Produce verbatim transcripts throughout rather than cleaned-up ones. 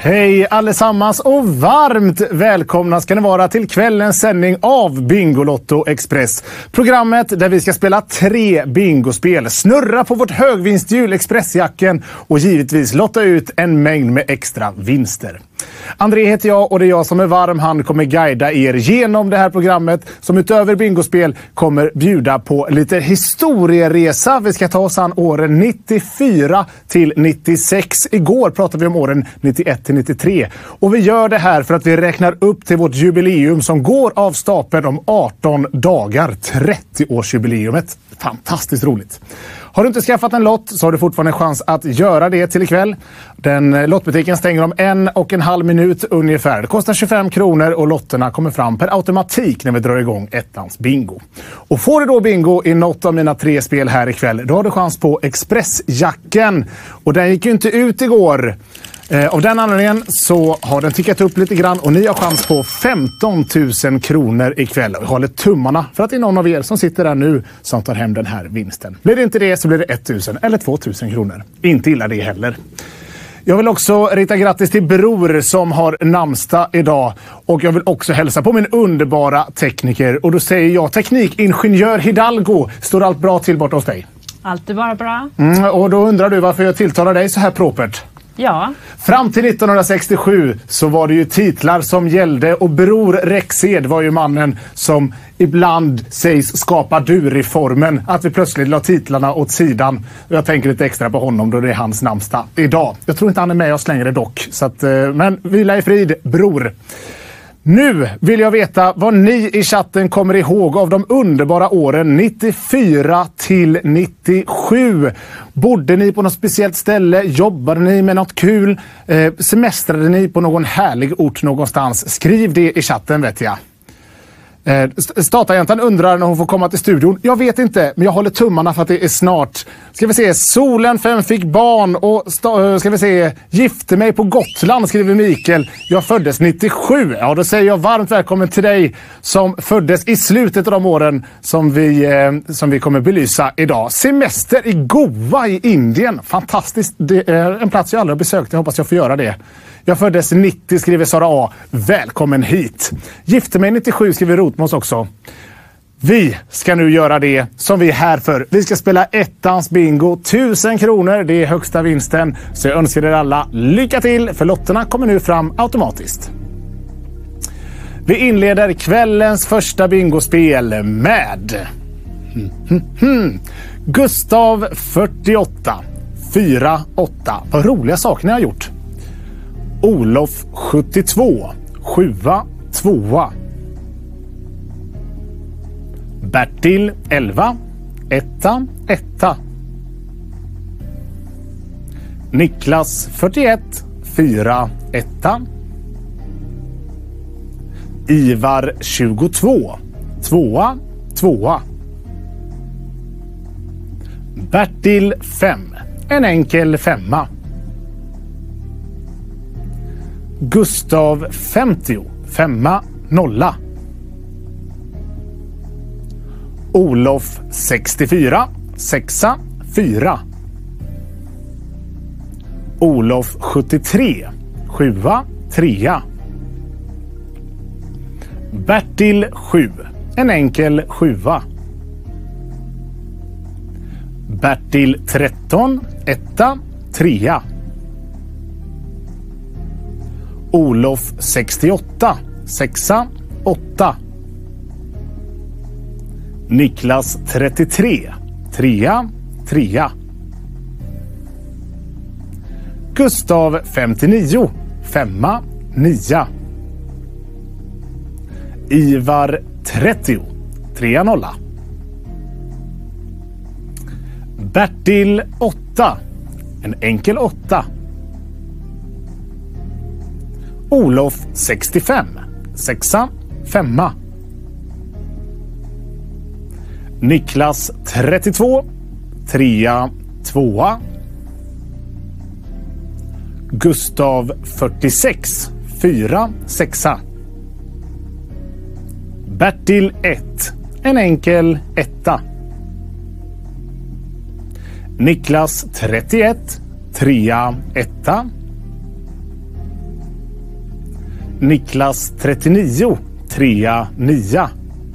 Hej allesammans och varmt välkomna ska ni vara till kvällens sändning av Bingolotto Express. Programmet där vi ska spela tre bingospel, snurra på vårt högvinsthjul Expressjacken och givetvis lotta ut en mängd med extra vinster. André heter jag och det är jag som är varm hand kommer guida er genom det här programmet som utöver bingospel kommer bjuda på lite historieresa. Vi ska ta oss an åren nittiofyra till nittiosex. Igår pratade vi om åren nittioett till nittiotre och vi gör det här för att vi räknar upp till vårt jubileum som går av stapeln om arton dagar, trettio-årsjubileumet. Fantastiskt roligt. Har du inte skaffat en lott så har du fortfarande en chans att göra det till ikväll. Den lottbutiken stänger om en och en halv minut ungefär. Det kostar tjugofem kronor och lotterna kommer fram per automatik när vi drar igång ettans bingo. Och får du då bingo i något av mina tre spel här ikväll, då har du chans på Expressjacken. Och den gick ju inte ut igår. Eh, av den anledningen så har den tickat upp lite grann och ni har chans på femton tusen kronor ikväll. Och jag håller tummarna för att det är någon av er som sitter där nu som tar hem den här vinsten. Blir det inte det så blir det tusen eller två tusen kronor. Inte illa det heller. Jag vill också rita grattis till Bror som har namnsdag idag. Och jag vill också hälsa på min underbara tekniker. Och då säger jag teknikingenjör Hidalgo. Står allt bra till bort hos dig? Allt är bara bra. Mm, och då undrar du varför jag tilltalar dig så här propert. Ja. Fram till nittonhundrasextiosju så var det ju titlar som gällde och Bror Rexed var ju mannen som ibland sägs skapa du-reformen. Att vi plötsligt la titlarna åt sidan. Jag tänker lite extra på honom då det är hans namnsdag idag. Jag tror inte han är med oss längre dock. Så att, men vila i frid, Bror. Nu vill jag veta vad ni i chatten kommer ihåg av de underbara åren nittiofyra till nittiosju. Bodde ni på något speciellt ställe? Jobbade ni med något kul? Eh, semestrade ni på någon härlig ort någonstans? Skriv det i chatten vet jag. Eh, Statagäntan undrar när hon får komma till studion. Jag vet inte, men jag håller tummarna för att det är snart. Ska vi se, Solen fem fick barn och sta- ska vi se, gifte mig på Gotland skriver Mikael. Jag föddes nittiosju. Ja, då säger jag varmt välkommen till dig som föddes i slutet av de åren som vi, eh, som vi kommer belysa idag. Semester i Goa i Indien. Fantastiskt. Det är en plats jag aldrig har besökt. Jag hoppas jag får göra det. Jag föddes nittio skriver Sara A. Välkommen hit. Gifte mig nittiosju skriver Rotmos också. Vi ska nu göra det som vi är här för. Vi ska spela ettans bingo. Tusen kronor, det är högsta vinsten. Så jag önskar er alla lycka till för lotterna kommer nu fram automatiskt. Vi inleder kvällens första bingospel med hmm, hmm, hmm. Gustav fyrtioåtta fyra åtta. Vad roliga saker ni har gjort. Olof sjuttiotvå sjua tvåa. Bertil elva etta etta. Niklas fyrtioett fyra etta. Ivar tjugotvå tvåa tvåa. Bertil fem en enkel femma. Gustav femtio femma nolla. Olof sextiofyra sexa fyra. Olof sjuttiotre sjua trea. Bertil sju en enkel sjua. Bertil tretton etta trea. Olof sextioåtta sexa åtta. Niklas trettiotre trea trea. Gustav femtionio femma nia. Ivar trettio trea nolla. Bertil åtta en enkel åtta. Olof sextiofem sexa femma. Niklas trettiotvå trea tvåa. Gustav fyrtiosex fyra sexa. Bertil ett en enkel etta. Niklas trettioett trea etta. Niklas trettionio, trea, nia.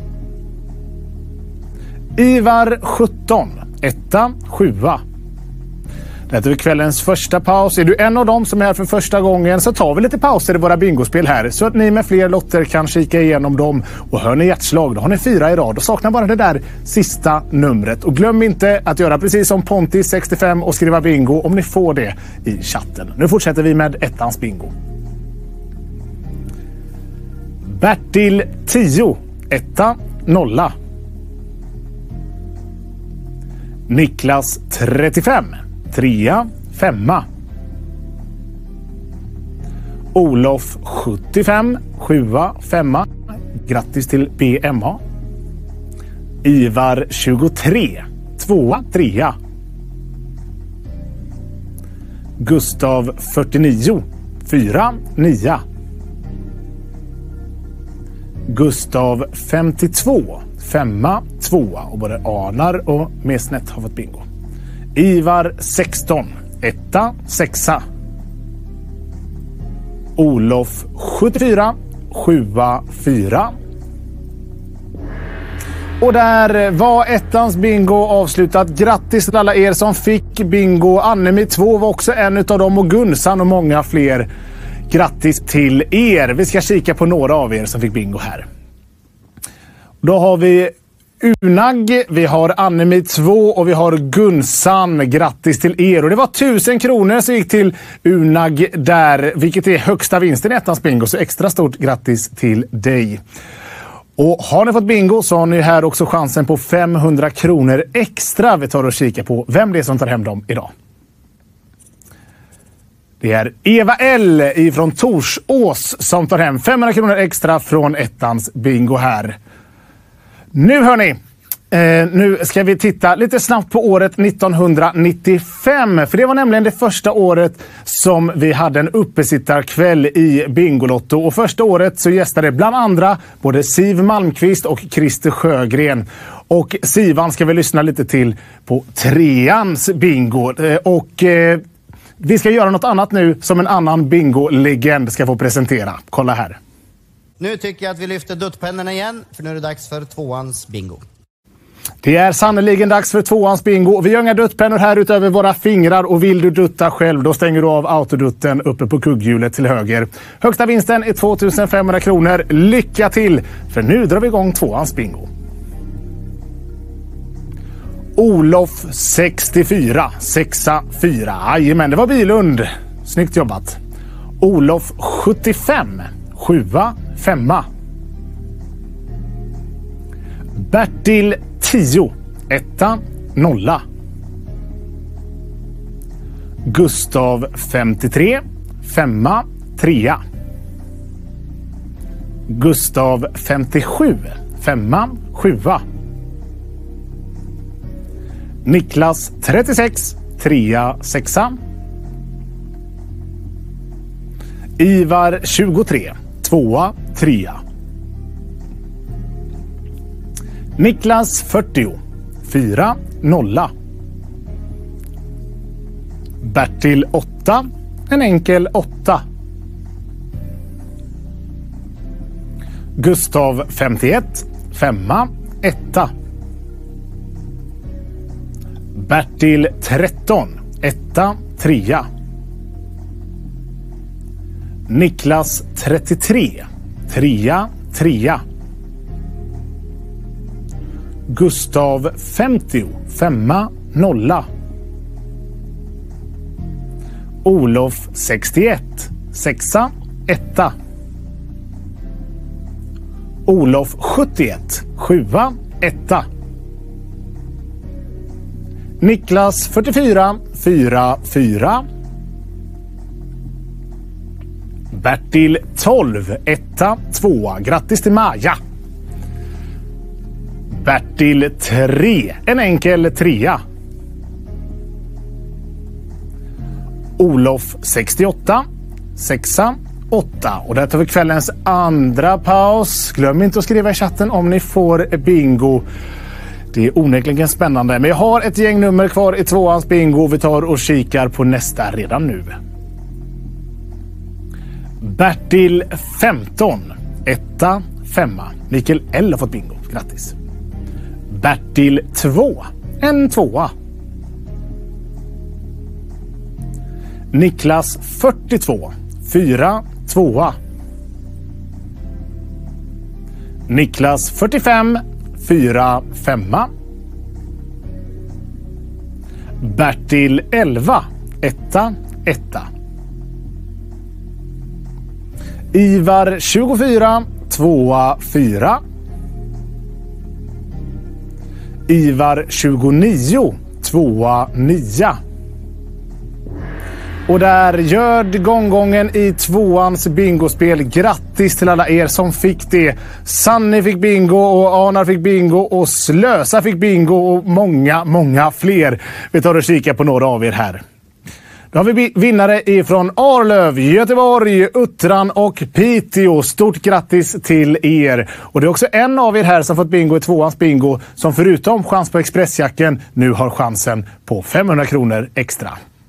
Ivar sjutton, etta, sjua. Det är kvällens första paus. Är du en av dem som är här för första gången så tar vi lite pauser i våra bingospel här så att ni med fler lotter kan kika igenom dem. Och hör ni hjärtslag, då har ni fyra i rad och saknar bara det där sista numret. Och glöm inte att göra precis som Ponti sextiofem och skriva bingo om ni får det i chatten. Nu fortsätter vi med ettans bingo. Bertil tio, etta, nolla. Niklas trettiofem, trea, femma. Olof sjuttiofem, sjua, femma. Grattis till B M A. Ivar tjugotre, tvåa, trea. Gustav fyrtionio, fyra, nia. Gustav femtiotvå, femma, tvåa. Och både Anar och Mesnet har fått bingo. Ivar sexton, etta, sexa. Olof sjuttiofyra, sjua, fyra. Och där var ettans bingo avslutat. Grattis till alla er som fick bingo. Annemi två var också en av dem och Gunsan och många fler. Grattis till er. Vi ska kika på några av er som fick bingo här. Då har vi Unag, vi har Annemi två och vi har Gunsan. Grattis till er. Och det var tusen kronor som gick till Unag där, vilket är högsta vinsten i ettans bingo. Så extra stort grattis till dig. Och har ni fått bingo så har ni här också chansen på femhundra kronor extra. Vi tar och kika på vem det är som tar hem dem idag. Det är Eva L ifrån Torsås som tar hem femhundra kronor extra från ettans bingo här. Nu hör ni, eh, nu ska vi titta lite snabbt på året nittonhundranittiofem. För det var nämligen det första året som vi hade en uppesittarkväll i Bingolotto. Och första året så gästade bland andra både Siv Malmqvist och Christer Sjögren. Och Sivan ska vi lyssna lite till på treans bingo. Eh, och... Eh, Vi ska göra något annat nu som en annan bingo-legend ska få presentera. Kolla här. Nu tycker jag att vi lyfter duttpennorna igen, för nu är det dags för tvåans bingo. Det är sannoliken dags för tvåans bingo. Vi gör inga duttpennor här utöver våra fingrar och vill du dutta själv då stänger du av autodutten uppe på kugghjulet till höger. Högsta vinsten är tvåtusen femhundra kronor. Lycka till, för nu drar vi igång tvåans bingo. Olof sextiofyra, sexa, fyra. Jajamän, det var Bilund. Snyggt jobbat. Olof sjuttiofem, sjua, femma. Bertil tio, etta, nolla. Gustav femtiotre, femma, trea. Gustav femtiosju, femma, sjua. Niklas trettiosex, trea, sexa. Ivar tjugotre, tvåa, trea. Niklas fyrtio, fyra, nolla. Bertil åtta, en enkel åtta. Gustav femtioett, femma, etta. Bertil tretton, etta, trea. Niklas trettiotre, trea, trea. Gustav femtio, femma, nolla. Olof sextioett, sexa, etta. Olof sjuttioett, sjua, etta. Niklas fyrtiofyra, fyra, fyra. Bertil tolv, etta, tvåa. Grattis till Maja. Bertil tre, en enkel trea. Olof sextioåtta, sexa, åtta. Och där tar vi kvällens andra paus. Glöm inte att skriva i chatten om ni får bingo. Det är onekligen spännande. Men jag har ett gäng nummer kvar i tvåans bingo. Vi tar och kikar på nästa redan nu. Bertil femton. Etta, femma. Mikael L har fått bingo. Grattis. Bertil två. En tvåa. Niklas fyrtiotvå. Fyra, tvåa. Niklas fyrtiofem. Fyra, femma. Bertil elva. Etta, etta. Ivar tjugofyra. Tvåa, fyra. Ivar tjugonio. Tvåa, nia. Och där gör gånggången i tvåans bingospel. Grattis till alla er som fick det. Sanni fick bingo och Anar fick bingo och Slösa fick bingo och många, många fler. Vi tar och kikar på några av er här. Då har vi vinnare ifrån Arlöv, Göteborg, Uttran och Piteå. Stort grattis till er. Och det är också en av er här som fått bingo i tvåans bingo som förutom chans på expressjacken nu har chansen på femhundra kronor extra.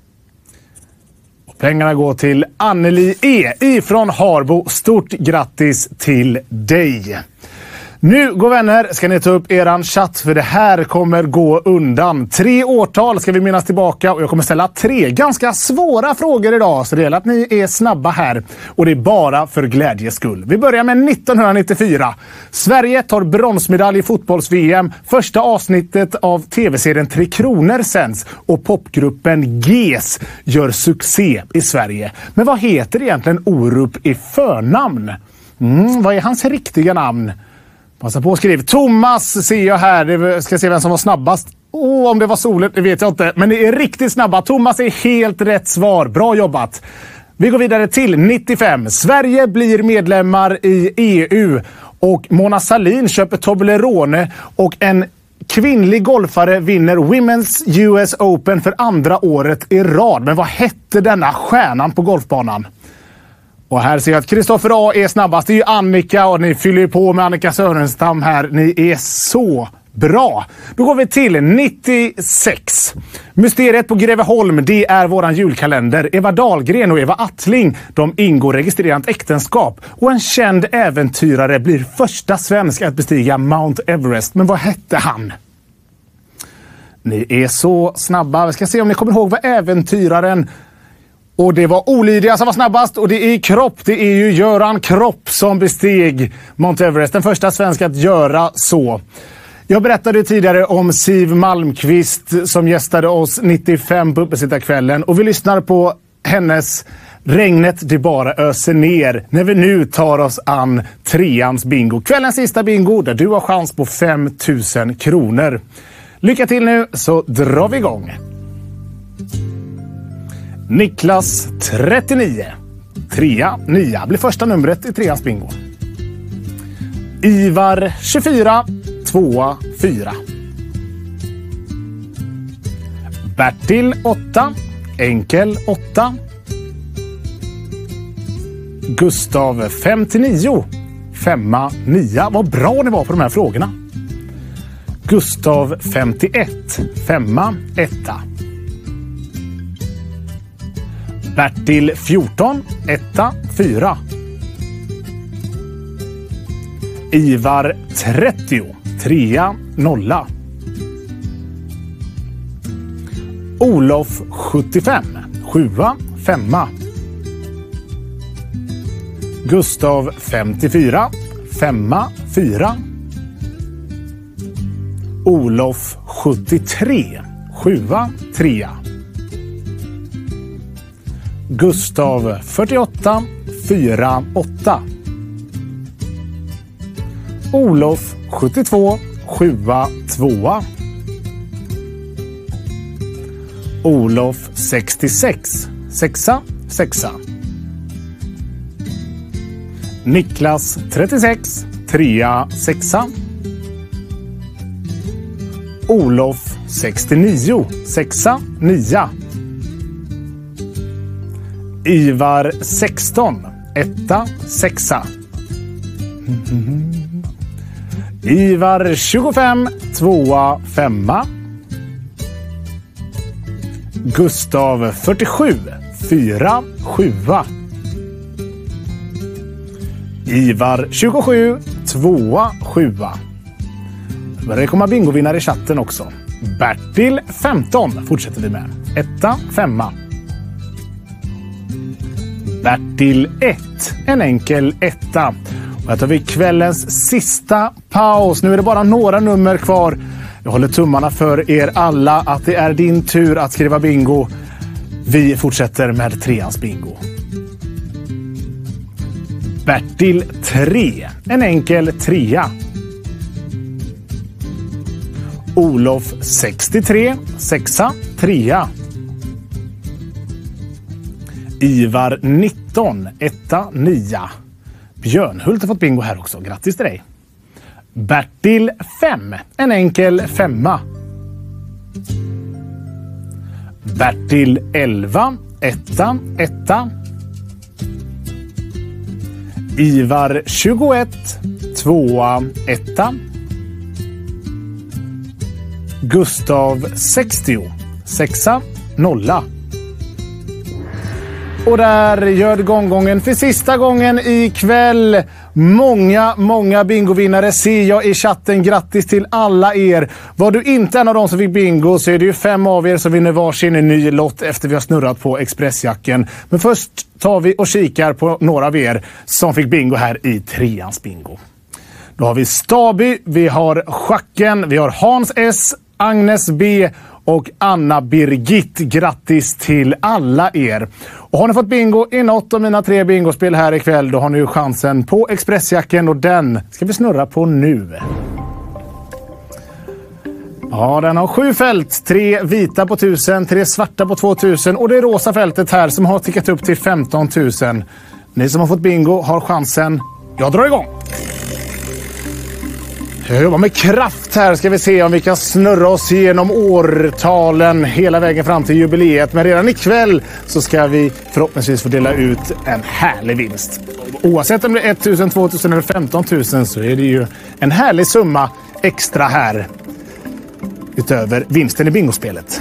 Och pengarna går till Anneli E ifrån Harbo. Stort grattis till dig. Nu, gå vänner, ska ni ta upp eran chatt för det här kommer gå undan. Tre årtal ska vi minnas tillbaka och jag kommer ställa tre ganska svåra frågor idag. Så det gäller att ni är snabba här och det är bara för glädjes skull. Vi börjar med nittonhundranittiofyra. Sverige tar bronsmedalj i fotbolls-V M. Första avsnittet av tv-serien Tre Kronor sänds och popgruppen G E S gör succé i Sverige. Men vad heter egentligen Orup i förnamn? Mm, vad är hans riktiga namn? Passa på att skriva. Thomas ser jag här. Det ska se vem som var snabbast. Oh, om det var solen, det vet jag inte. Men det är riktigt snabba. Thomas är helt rätt svar. Bra jobbat. Vi går vidare till nittiofem. Sverige blir medlemmar i E U. Och Mona Sahlin köper Toblerone. Och en kvinnlig golfare vinner Women's U S Open för andra året i rad. Men vad hette denna stjärnan på golfbanan? Och här ser jag att Kristoffer A är snabbast. Det är ju Annika och ni fyller på med Annika Sörenstam här. Ni är så bra. Då går vi till nittiosex. Mysteriet på Greveholm, det är våran julkalender. Eva Dahlgren och Eva Attling, de ingår registrerat äktenskap. Och en känd äventyrare blir första svensk att bestiga Mount Everest. Men vad hette han? Ni är så snabba. Vi ska se om ni kommer ihåg vad äventyraren... Och det var Olydia som var snabbast och det är Kropp. Det är ju Göran Kropp som besteg Mount Everest. Den första svenska att göra så. Jag berättade tidigare om Siv Malmqvist som gästade oss nittiofem på Uppesittarkvällen. Och vi lyssnar på hennes Regnet det bara öser ner när vi nu tar oss an treans bingo. Kvällens sista bingo där du har chans på fem tusen kronor. Lycka till nu så drar vi igång. Niklas trettionio. Trea, nia blir första numret i treans bingo. Ivar tjugofyra. Tvåa, fyra. Bertil åtta. Enkel åtta. Gustav femtionio. Femma, nia. Vad bra ni var på de här frågorna. Gustav femtioett. Femma, etta. Bertil fjorton, etta, fyra. Ivar trettio, trea, nolla. Olof sjuttiofem, sjua, femma. Gustav femtiofyra, femma, fyra. Olof sjuttiotre, sjua, trea. Gustav fyrtioåtta, fyra, åtta. Olof sjuttiotvå, sjua, tvåa. Olof sextiosex, sexa, sexa. Niklas trettiosex, trea, sexa. Olof sextionio, sexa, nia. Ivar sexton, etta, sexa. Ivar tjugofem, tvåa, femma. Gustav fyrtiosju, fyra, sjua. Ivar tjugosju, tvåa, sjua. Det börjar komma bingovinnare i chatten också. Bertil femton fortsätter vi med. Etta, femma. Bertil ett, en enkel etta. Och här tar vi kvällens sista paus. Nu är det bara några nummer kvar. Jag håller tummarna för er alla att det är din tur att skriva bingo. Vi fortsätter med treans bingo. Bertil tre, en enkel trea. Olof sextiotre, sexa, trea. Ivar nitton, etta, nia. Björnhult har fått bingo här också. Grattis till dig. Bertil fem, en enkel femma. Bertil elva, etta, etta. Ivar tjugoett, tvåa, etta. Gustav sextio, sexa, nolla. Och där gör gånggången för sista gången ikväll. Många, många bingovinnare ser jag i chatten. Grattis till alla er. Var du inte en av dem som fick bingo så är det ju fem av er som vinner varsin ny lott efter vi har snurrat på Expressjacken. Men först tar vi och kikar på några av er som fick bingo här i treans bingo. Då har vi Staby, vi har Schacken, vi har Hans S, Agnes B och Anna Birgit. Grattis till alla er. Och har ni fått bingo i något av mina tre bingospel här ikväll, då har ni ju chansen på Expressjacken och den ska vi snurra på nu. Ja, den har sju fält. Tre vita på tusen, tre svarta på tvåtusen och det rosa fältet här som har tickat upp till femton tusen. Ni som har fått bingo har chansen. Jag drar igång. Jag jobbar med kraft här, ska vi se om vi kan snurra oss igenom årtalen hela vägen fram till jubileet. Men redan ikväll så ska vi förhoppningsvis få dela ut en härlig vinst. Oavsett om det är ett tusen, två tusen eller femton tusen så är det ju en härlig summa extra här utöver vinsten i bingospelet.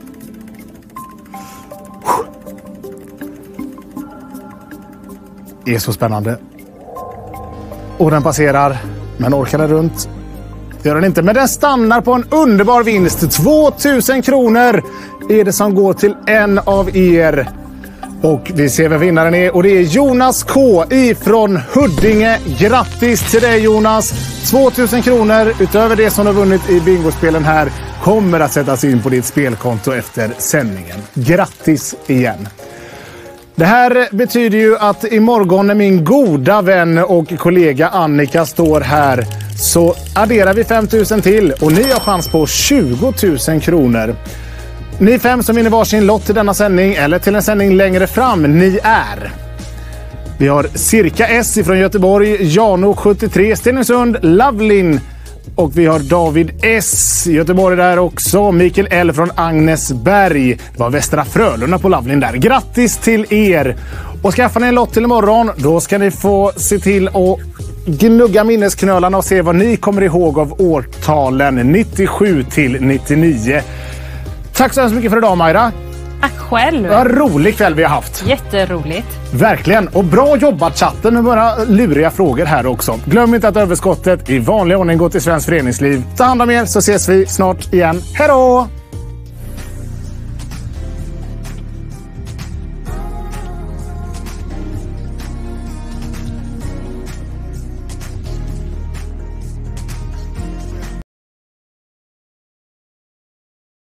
Det är så spännande. Och den passerar. Men orkar den runt? Det gör den inte, men den stannar på en underbar vinst. tvåtusen kronor är det som går till en av er. Och vi ser vem vinnaren är. Och det är Jonas K ifrån Huddinge. Grattis till dig Jonas. tvåtusen kronor utöver det som du har vunnit i bingospelen här kommer att sättas in på ditt spelkonto efter sändningen. Grattis igen. Det här betyder ju att imorgon när min goda vän och kollega Annika står här så adderar vi fem tusen till och ni har chans på tjugo tusen kronor. Ni fem som vinner varsin lott till denna sändning eller till en sändning längre fram, ni är... Vi har Cirka S från Göteborg, Jano sjuttiotre, Stenungsund, Lavlin och vi har David S i Göteborg där också. Mikael L från Agnesberg. Det var Västra Frölunda på Lavlin där. Grattis till er! Och skaffar ni en lott till imorgon, då ska ni få se till att gnugga minnesknölarna och se vad ni kommer ihåg av årtalen nittiosju till nittionio. Tack så hemskt mycket för idag, Majra. Tack själv. Vad rolig kväll vi har haft. Jätteroligt. Verkligen. Och bra jobbat chatten med våra luriga frågor här också. Glöm inte att överskottet i vanlig ordning går till Svensk Föreningsliv. Ta hand om er så ses vi snart igen. Hej då!